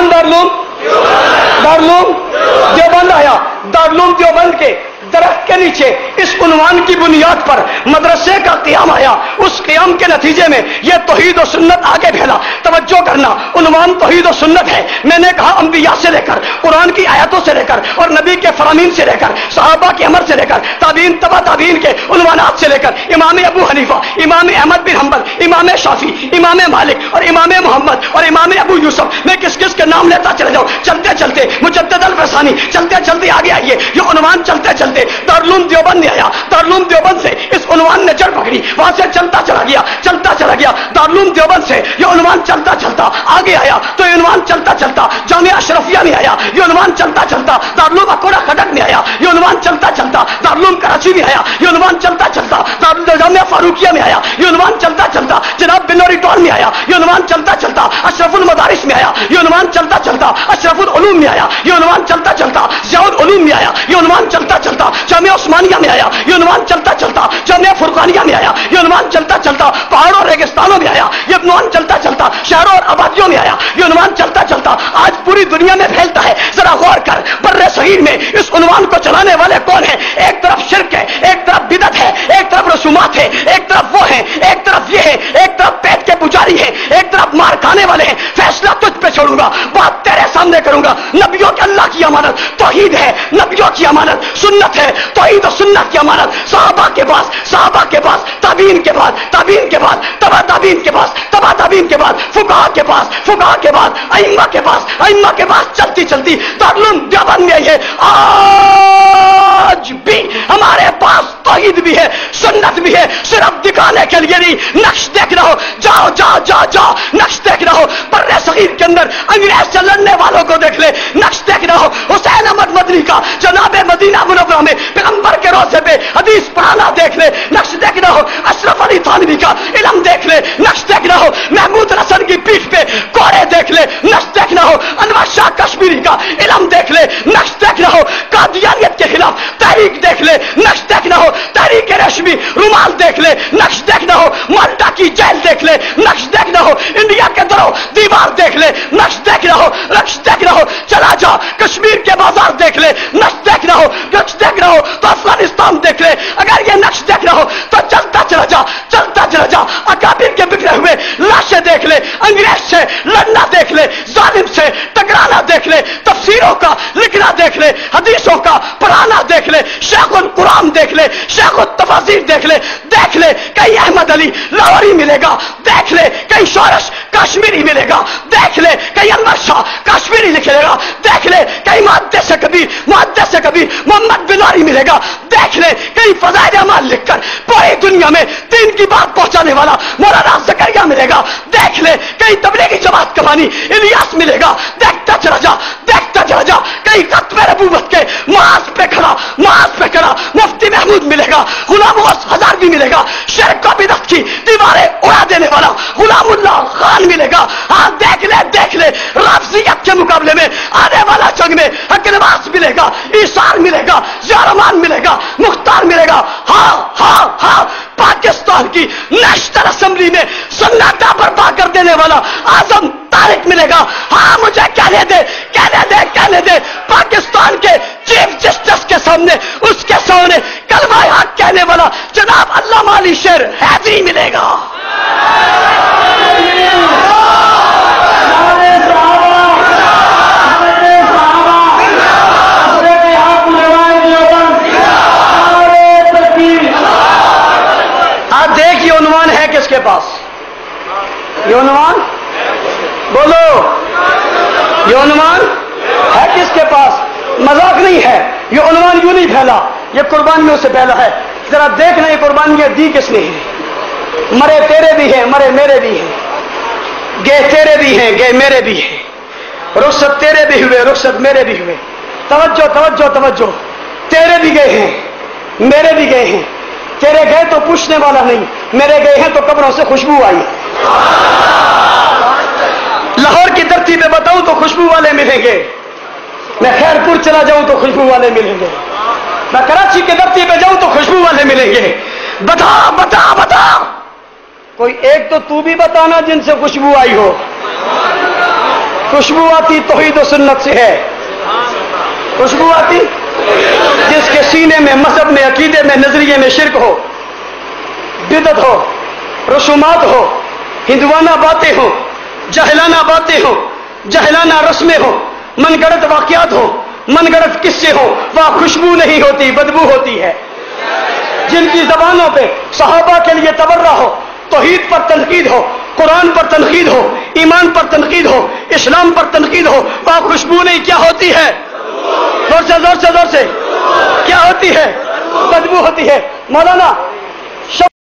नाम दारुल देवबंद आया। दारुल देवबंद के दरख्त के नीचे इस उन्वान की बुनियाद पर मदरसे का क़याम आया। उस क़याम के नतीजे में यह तौहीद और सुन्नत आगे फैला। तवज्जो करना, उन्वान तौहीद और सुन्नत है। मैंने कहा अंबिया से लेकर, कुरान की आयतों से लेकर और नबी के फरामीन से लेकर, सहाबा के अमर से लेकर, ताबीन तबा ताबीन के उन्वानात से लेकर, इमाम अबू हनीफा, इमाम अहमद बिन हंबल, इमाम शाफी, इमाम मालिक और इमाम मोहम्मद और इमाम अबू यूसुफ, मैं किस किस के नाम लेता चले जाऊं। चलते चलते मुजद्दिद अल फसानी, चलते चलते आगे आइए। ये उन्वान चलते चलते दारुल देवबंद में आया। दारुल देवबंद से इस उन्वान ने जड़ पकड़ी, वहां से चलता चला गया, चलता चला गया। दारुल देवबंद से ये उन्वान चलता चलता आगे आया तो ये उन्वान चलता चलता जामिया अशरफिया में आया। ये उन्वान चलता चलता दारुल अकोड़ा खटक में आया। ये उन्वान चलता चलता दारुल कराची में आया। ये उन्वान चलता चलता जामिया फारूकिया में आया। ये उन्वान चलता चलता जनाब बिनोरी टॉल में आया। ये उन्वान चलता चलता अशरफुल मदारिस में आया। ये उन्वान चलता चलता अशरफुल उलूम में आया। ये उन्वान चलता चलता ज़ियाउल उलूम में आया। ये उन्वान चलता चलता जामिया उस्मानिया में आया। ये उन्वान चलता चलता जामिया फुरकानिया में आया। ये उन्वान चलता चलता पहाड़ों रेगिस्तानों में आया। ये उन्वान चलता चलता शहरों और आबादियों में आया। ये उन्वान चलता चलता आज पूरी दुनिया में फैलता है। जरा गौर कर, बर्रे सगीर में इस उन्वान को चलाने वाले कौन है? एक तरफ शिर्क है, एक तरफ बिदत है, एक तरफ रसूमात है, एक तरफ वो है, एक तरफ ये है, एक तरफ पेट के पुजारी है, एक तरफ मार खाने वाले हैं। फैसला तुझ पे छोड़ूंगा, बात तेरे सामने करूंगा। नबियों के अल्लाह की अमानत तौहीद है, नबियों की अमानत सुन्नत है, तौहीद और सुन्नत की अमानत सहाबा के पास, ताबीन के बाद, ताबीन के बाद, तबा ताबीन के पास, तबा ताबीन के बाद, फुकहा के पास, फुकहा के बाद, अइम्मा के पास, अइम्मा के पास चलती चलती दारुल देवबंद में है। आज भी हमारे पास तौहीद भी है, सुन्नत भी है, सिर्फ दिखाने के लिए नहीं। नक्श देख रहा हो, जाओ जाओ जाओ जाओ, नक्श देख रहा हो। बर्रे सगीर के अंदर अंग्रेज से लड़ने वालों को देख ले, नक्श देख रहा हो। हुसैन अहमद मदनी का जनाबे मदीना मुनव्वरा में पैगंबर के रोज़े पे हदीस पढ़ाना देख ले, नक्श देख रहा हो। अशरफ अली थानवी का इल्म देख ले, नक्श देख रहा हो। महमूद रसन की पीठ पे कोड़े देख ले, नक्श देख रहा हो। अनवर शाह कश्मीरी का इल्म देख ले, नक्श देख रहा हो। कादियानियत के खिलाफ तहरीक देख ले, नक्श देख रहा हो। तहरीक रेशमी रुमाल देख ले, नक्श देख रहा हो। माल्टा की जेल देख ले, नक्श देख रहा हो। इंडिया के दरो दीवार देख ले, नक्श देख रहा हो, नक्श देख रहा हो। चला जा कश्मीर के बाजार देख ले, नक्श देख रहा हो, नक्श देख रहा हो तो अफगानिस्तान देख ले। अगर ये नक्श देख रहा हो तो चलता चला जा, चलता चला जा। अकाबिर के बिखरे हुए लाशें देख ले, अंग्रेज से लड़ना देख ले, जालिम से टकराना देख ले, तफसीरों का लिखना देख ले, हदीसों का पढ़ाना देख ले, शेखुल कुरान देख ले, शेखुल तफसीर देख ले, देख ले कहीं अहमद अली लाहौरी मिलेगा, देख ले कहीं शोरश कश्मीरी मिलेगा, देख ले कहीं अनवर शाह कश्मीरी लिखेगा, देख ले कहीं मुहद्दिस कबीर मोहम्मद बिनारी मिलेगा, देख ले कहीं फज़ाइल अमाल लिखकर पूरी दुनिया में दीन की बात पहुंचाने वाला मौलाना ज़करिया मिलेगा, देख ले कहीं तबलीगी जमात का बानी इलियास मिलेगा। देखता चला जा, देखता चला जा। कहीं खत्म नबूवत के मास पे खड़ा मुफ्ती महमूद मिलेगा, गुलाम हजार भी मिलेगा। शिर्क का बिदअत की दीवारें उड़ा देने वाला गुलामुल्लाह खान मिलेगा। हाँ देख ले राफजियत के मुकाबले में आने वाला जंग में हक नवाज मिलेगा, ईसार मिलेगा, ज़ियारमान मिलेगा, मुख्तार मिलेगा। हाँ पाकिस्तान की नेशनल असेंबली में सन्नाटा बर्पा कर देने वाला आजम तारिक मिलेगा। हाँ मुझे कहने दे पाकिस्तान के चीफ जस्टिस के सामने, उसके सामने कलमा हक कहने वाला जनाब अल्लामा अली शेर हैदरी मिलेगा। आप देखिए उन्वान है किसके पास? ये उन्वान बोलो, ये उन्वान है किसके पास? मजाक नहीं है, ये उन्वान यूं नहीं फैला, ये कुर्बानियों से फैला है। जरा देखना ये कुर्बानियां दी किसने है। मरे तेरे भी हैं, मरे मेरे भी हैं, गए तेरे भी हैं, गए मेरे भी हैं, रुखसत तेरे भी हुए, रुखसत मेरे भी हुए। तवज्जो तवज्जो तवज्जो, तेरे भी गए हैं, मेरे भी गए हैं। तेरे गए तो पूछने वाला नहीं, मेरे गए हैं तो कब्रों से खुशबू आई। लाहौर की धरती पे बताऊं तो खुशबू वाले मिलेंगे, मैं खैरपुर चला जाऊं तो खुशबू वाले मिलेंगे, मैं कराची की धरती पे जाऊं तो खुशबू वाले मिलेंगे। बता बता बता, कोई एक तो तू भी बताना जिनसे खुशबू आई हो। खुशबू आती तौहीद और सुन्नत से है। खुशबू आती जिसके सीने में, मजहब में, अकीदे में, नजरिए में शिरक हो, बिदत हो, रसूमात हो, हिंदुआना बातें हो, जहलाना बातें हो, जहलाना रस्में हो, मनगढ़ंत वाकयात हो, मनगढ़ंत किस्से हो, वह खुशबू नहीं होती, बदबू होती है। जिनकी जबानों पे सहाबा के लिए तबर्रा हो, तौहीद पर तनकीद हो, कुरान पर तनकीद हो, ईमान पर तनकीद हो, इस्लाम पर तनकीद हो, वह खुशबू नहीं, क्या होती है? जोर से जोर से जोर से, क्या होती है? बदबू होती है। मौलाना